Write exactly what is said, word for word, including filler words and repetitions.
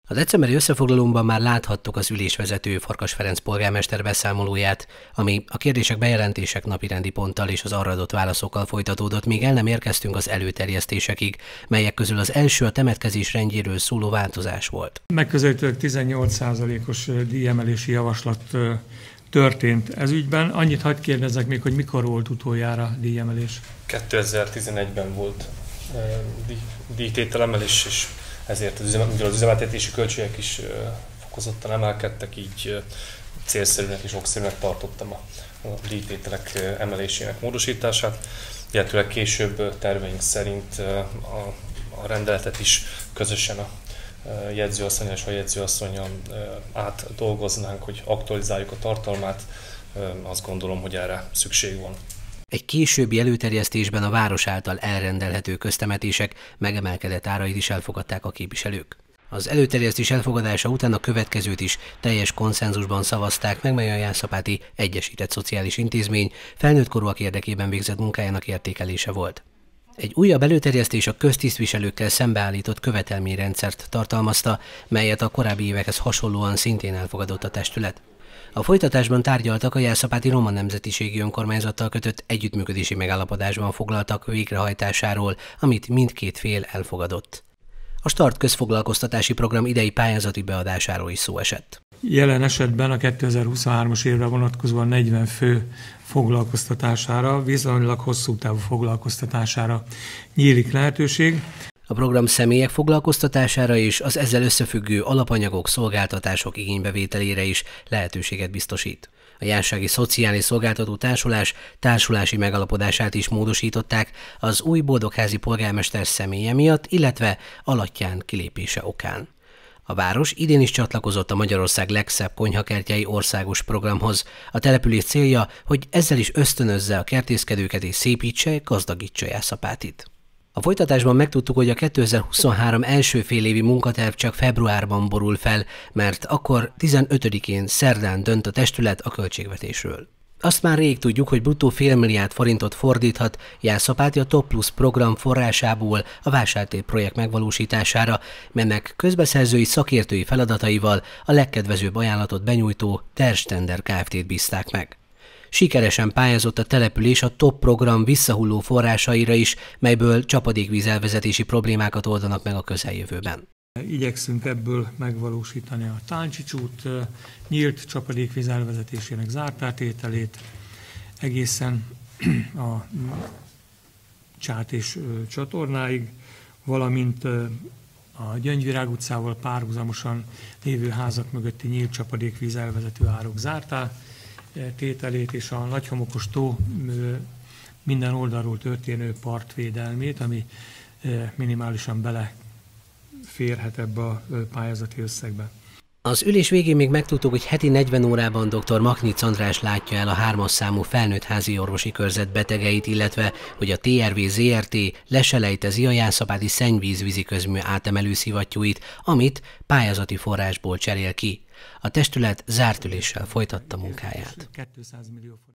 A decemberi összefoglalóban már láthattuk az ülésvezető Farkas Ferenc polgármester beszámolóját, ami a kérdések, bejelentések napirendi ponttal és az arra adott válaszokkal folytatódott, míg el nem érkeztünk az előterjesztésekig, melyek közül az első a temetkezés rendjéről szóló változás volt. Megközelítőleg tizennyolc százalékos díjemelési javaslat történt ez ügyben. Annyit hadd kérdezzek még, hogy mikor volt utoljára díjemelés? kétezer-tizenegyben volt díjtételemelés, és ezért az, üzem, az üzemeltetési költségek is fokozottan emelkedtek, így célszerűnek és okszerűnek tartottam a, a díjtételek emelésének módosítását. Illetőleg később terveink szerint a, a rendeletet is közösen a jegyzőasszonnyal és a jegyzőasszonnyal átdolgoznánk, hogy aktualizáljuk a tartalmát. Azt gondolom, hogy erre szükség van. Egy későbbi előterjesztésben a város által elrendelhető köztemetések megemelkedett árait is elfogadták a képviselők. Az előterjesztés elfogadása után a következőt is teljes konszenzusban szavazták meg, mely a Jászapáti Egyesített Szociális Intézmény felnőtt korúak érdekében végzett munkájának értékelése volt. Egy újabb előterjesztés a köztisztviselőkkel szembeállított követelményrendszert tartalmazta, melyet a korábbi évekhez hasonlóan szintén elfogadott a testület. A folytatásban tárgyaltak a Jászapáti Roma Nemzetiségi Önkormányzattal kötött együttműködési megállapodásban foglaltak végrehajtásáról, amit mindkét fél elfogadott. A Start közfoglalkoztatási program idei pályázati beadásáról is szó esett. Jelen esetben a kétezer-huszonhármas évre vonatkozóan negyven fő foglalkoztatására, viszonylag hosszú távú foglalkoztatására nyílik lehetőség. A program személyek foglalkoztatására és az ezzel összefüggő alapanyagok, szolgáltatások igénybevételére is lehetőséget biztosít. A Jászsági Szociális Szolgáltató Társulás társulási megalapodását is módosították az új boldogházi polgármester személye miatt, illetve alattyán kilépése okán. A város idén is csatlakozott a Magyarország legszebb konyhakertjei országos programhoz. A település célja, hogy ezzel is ösztönözze a kertészkedőket és szépítse, gazdagítsa Jászapátit. A folytatásban megtudtuk, hogy a kétezer-huszonhárom első félévi munkaterv csak februárban borul fel, mert akkor tizenötödikén szerdán dönt a testület a költségvetésről. Azt már rég tudjuk, hogy bruttó félmilliárd forintot fordíthat Jászapáti a Top Plus program forrásából a vásártér projekt megvalósítására, melynek közbeszerzői szakértői feladataival a legkedvezőbb ajánlatot benyújtó Terstender Kft-t bízták meg. Sikeresen pályázott a település a TOP program visszahulló forrásaira is, melyből csapadékvízelvezetési problémákat oldanak meg a közeljövőben. Igyekszünk ebből megvalósítani a Táncsics út nyílt csapadékvíz elvezetésének zártártételét, egészen a Csát és csatornáig, valamint a Gyöngyvirág utcával párhuzamosan lévő házak mögötti nyílt csapadékvíz elvezető árok zártá tételét és a nagyhomokos tó minden oldalról történő partvédelmét, ami minimálisan beleférhet ebbe a pályázati összegbe. Az ülés végén még megtudtuk, hogy heti negyven órában dr. Maknic András látja el a hármas számú felnőtt házi orvosi körzet betegeit, illetve hogy a té er vé zé er té leselejtezi a jászapáti szennyvíz víziközmű átemelő szivattyúit, amit pályázati forrásból cserél ki. A testület zárt üléssel folytatta munkáját.